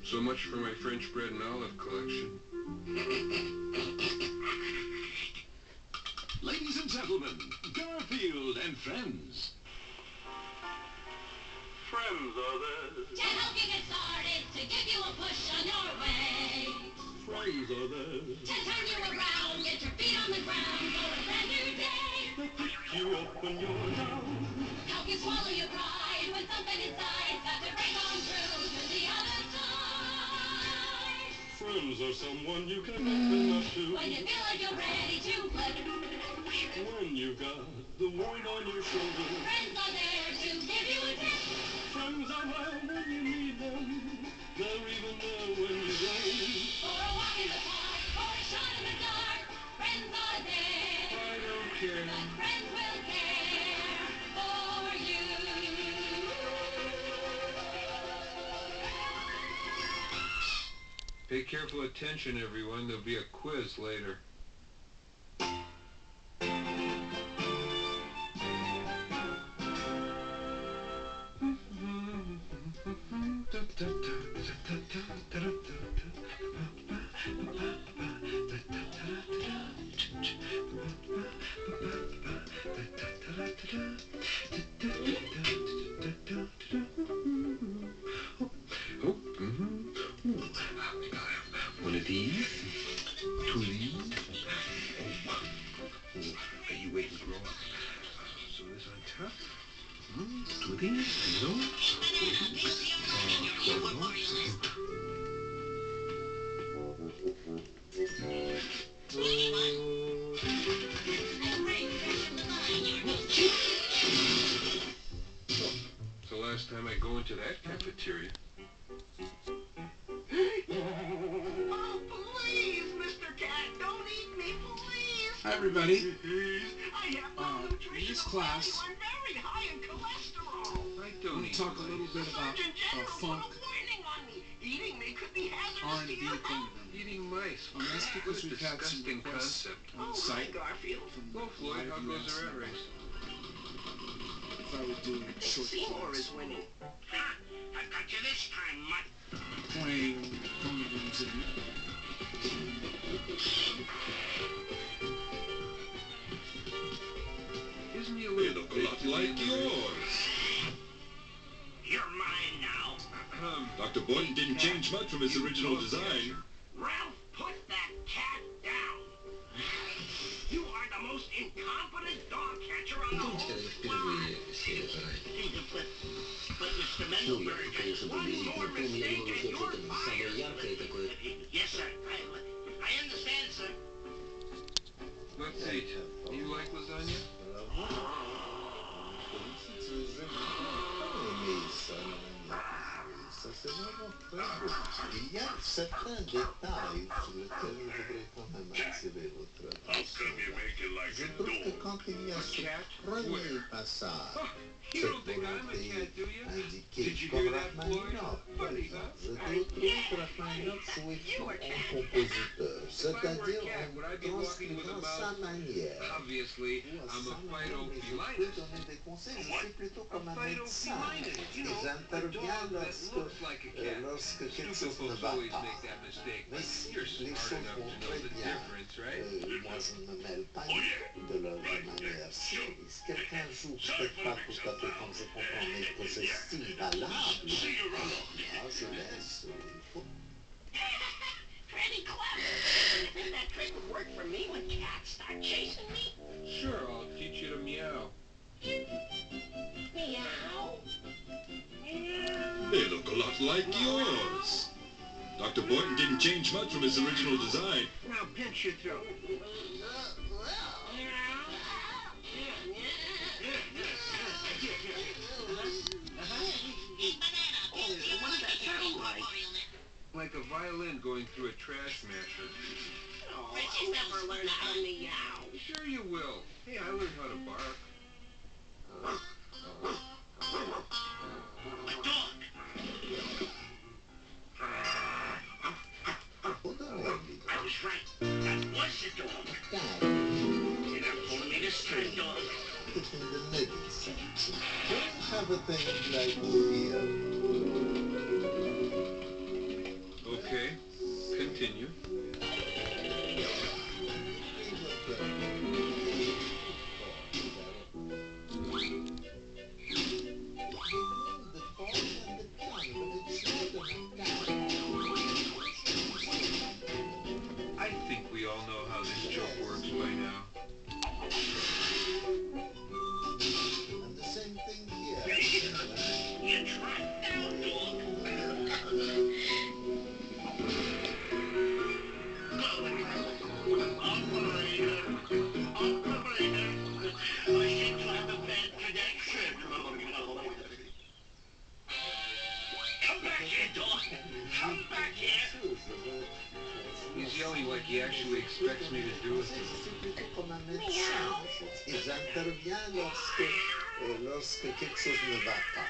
So much for my French bread and olive collection. Ladies and gentlemen, Garfield and friends. Friends are there to help you get started, to give you a push on your way. Friends are there To turn you around, get your feet on the ground for a brand new day. to pick you up when you're down. Help you swallow your pride when something inside's got to break on through to the other side. Friends are someone you can open up to When you feel like you're ready to play. when you've got the world on your shoulders. Friends are there to give you a tip. Friends are there when you need them. They're even there when you don't. For a walk in the park, or a shot in the dark. Friends are there. I don't care. But friends will care for you. Pay careful attention, everyone. There'll be a quiz later. One of these, two of these. Are you waiting to grow up? So this on top. Two of these, and those. So last time I go into that cafeteria. Oh, please, Mr. Cat, don't eat me, please. Hi, everybody. I have In this class, I'm very high in cholesterol. I I'm don't going eat to talk a mice. little bit about Surgeon General funk, put a warning on me. Eating me could be hazardous R&B to your kingdom. health. Eating mice. And that's What because a we've had some disgusting requests concept. on Oh, the hi, site Garfield. from Go, Floyd. How goes the rat race? If I would do a short Seymour class is winning. Ha! I've got you this time, Mutt. playing phone games in Isn't he a They little look a big lot to be like in the race? yours. You're mine now. Dr. Boynton didn't change much from his original design. Ralph, put that cat down. You are the most incompetent dog catcher on the whole squad. But Mr. Mendelberg, one more mistake and you're fired. Yes, sir. I understand, sir. Let's see. Do you like lasagna? Il y a certains détails sur lesquels je voudrais quand même attirer votre attention. Je trouve que quand il y a ce premier passage, You cette don't think I'm a volonté cat, do you? indiquée Did you comme hear that, Floyd? Rachmaninoff, par Funny, exemple, huh? je dois trouver que Rachmaninoff jouait tout en compositeur, c'est-à-dire en transcrivant sa manière. Obviously, Ou à I'm sa a manière, mais je peux phytofelinus. donner des conseils, je suis plutôt comme A un médecin. phytofelinus, you Et know, a j'interviens dog that looks like a cat. lorsque quelque Stupid chose ne folks va always pas. make that mistake. Mais But si you're les smart choses enough vont to know très the bien, difference, right? moi je ne me mêle pas de leur manière. Si quelqu'un joue peut-être pas tout à fait comme je comprends, mais que j'estime valable, alors je laisse. Il faut Pretty clever. You think that trick would work for me when cats start chasing me? Sure, I'll teach you to meow. Meow. They look a lot like yours. Dr. Boynton didn't change much from his original design. Now pinch your throat. What did that sound like? Like a violin going through a trash masher. Oh, I'll never learn how to meow. Sure you will. Hey, I learned how to bark. A dog. I was right. That was a dog. That And I'm only this time, dog. between the middle section. Don't have a thing like here. Come back here, dog. Come back here. He's yelling like he actually expects me to do it to him. C'est plutôt comme un médecin. Et j'interviens lorsque quelque chose ne va pas.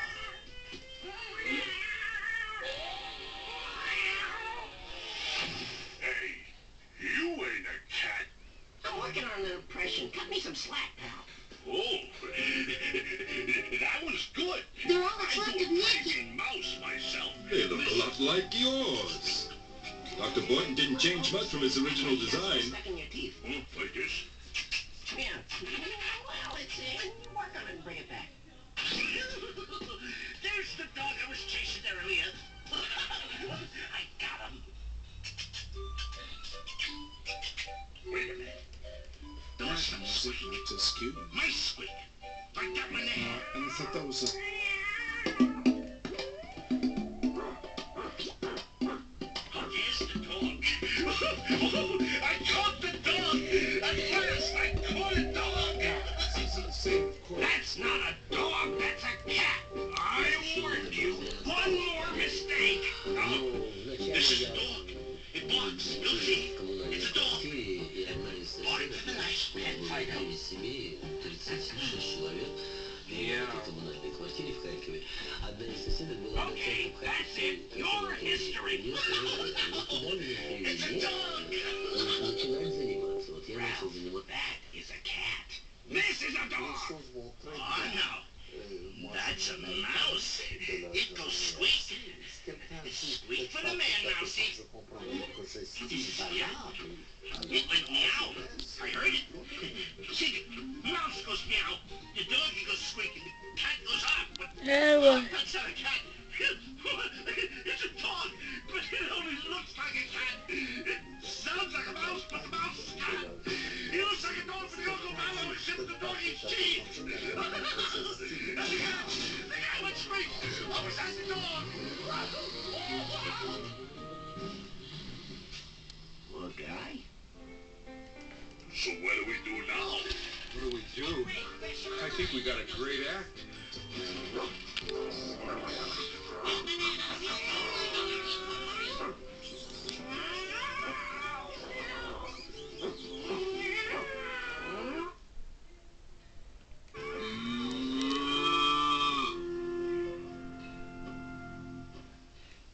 Hey, you ain't a cat. I'm working on an impression. Cut me some slack, pal. Oh, that was good. They're all I do a crazy mouse myself. They look a lot like yours. Dr. Boynton didn't change much from his original design. Stuck in your teeth. Like this? Come here. Well, it's work on it and bring it back. There's the dog I was chasing earlier. I got him. Wait a minute. Don't stop squeaking. It's a skew. My squeak. I got my name. And I thought that was a... Oh, there's the dog. I caught the dog. At first, I caught a dog. It's the same quote. That's not a dog. That's a cat. I warned you. One more mistake. Oh, this is a dog. It barks. You'll see. It's a dog. Bark for the nice pet fighter. Yeah. Okay, that's it. Your history. It's a dog. Ralph, that is a cat. This is a dog. Oh, no. That's a mouse. It goes squeak. It's squeak for the man, Mousy. It went meow. I heard it. See, the mouse goes meow, the doggy goes squeak, and the cat goes up. But that's not a cat. It's a dog, but it only looks like a cat. It sounds like a mouse, but the mouse is a cat. He looks like a dog, but the Uncle Mallow is sipping the doggy's cheese. The guy went squeak. Oh, was that the dog? Well, guy? So what do we do now? What do we do? I think we got a great act